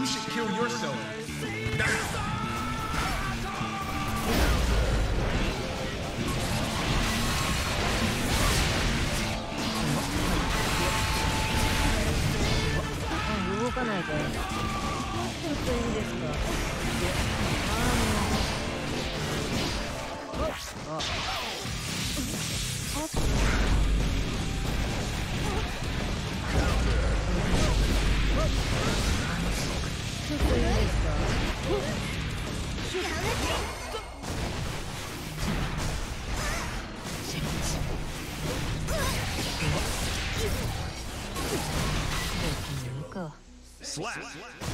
You should kill yourself now. 動かないで。ちょっといいですか。あ、ちょっといいですか。 Slap.